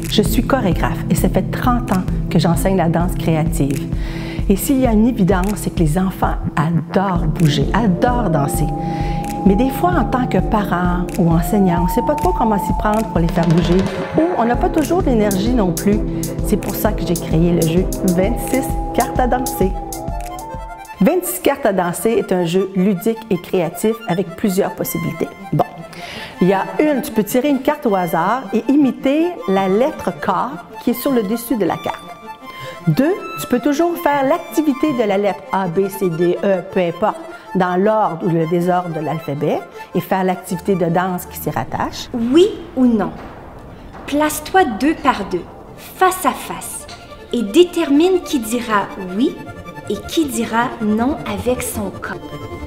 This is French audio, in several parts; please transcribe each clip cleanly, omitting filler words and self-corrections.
Je suis chorégraphe et ça fait 30 ans que j'enseigne la danse créative. Et s'il y a une évidence, c'est que les enfants adorent bouger, adorent danser. Mais des fois, en tant que parent ou enseignant, on ne sait pas trop comment s'y prendre pour les faire bouger ou on n'a pas toujours l'énergie non plus. C'est pour ça que j'ai créé le jeu 26 cartes à danser. 26 cartes à danser est un jeu ludique et créatif avec plusieurs possibilités. Bon, il y a tu peux tirer une carte au hasard et imiter la lettre K qui est sur le dessus de la carte. 2, tu peux toujours faire l'activité de la lettre A, B, C, D, E, peu importe, dans l'ordre ou le désordre de l'alphabet et faire l'activité de danse qui s'y rattache. Oui ou non? Place-toi 2 par 2, face à face, et détermine qui dira oui et qui dira non avec son corps.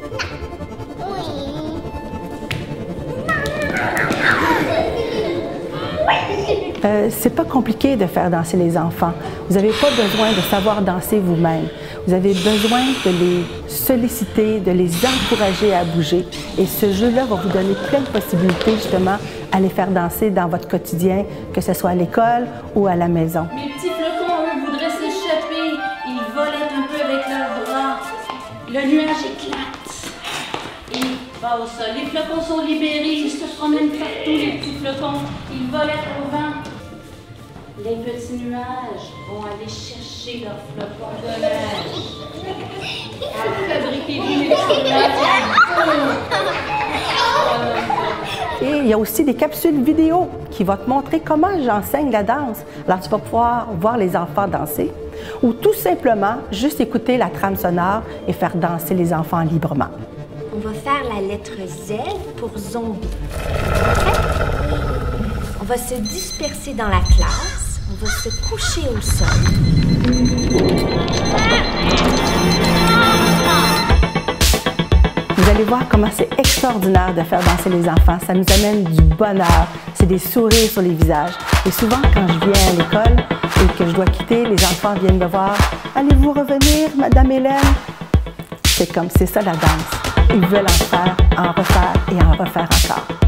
C'est pas compliqué de faire danser les enfants. Vous n'avez pas besoin de savoir danser vous-même. Vous avez besoin de les solliciter, de les encourager à bouger. Et ce jeu-là va vous donner plein de possibilités justement à les faire danser dans votre quotidien, que ce soit à l'école ou à la maison. Mes petits flocons, eux, voudraient s'échapper. Ils volettent un peu avec leurs bras. Le nuage éclate. Et va au sol. Les flocons sont libérés. Ils se promènent partout, les petits flocons. Ils volettent au vent. Les petits nuages vont aller chercher leurs flocons de neige. Fabriquez-vous les petits nuages. Et il y a aussi des capsules vidéo qui vont te montrer comment j'enseigne la danse. Alors, tu vas pouvoir voir les enfants danser ou tout simplement juste écouter la trame sonore et faire danser les enfants librement. On va faire la lettre Z pour zombie. On va se disperser dans la classe. On va se coucher au sol. Vous allez voir comment c'est extraordinaire de faire danser les enfants. Ça nous amène du bonheur. C'est des sourires sur les visages. Et souvent, quand je viens à l'école et que je dois quitter, les enfants viennent me voir. « Allez-vous revenir, Madame Hélène? » C'est ça la danse. Ils veulent en faire, en refaire et en refaire encore.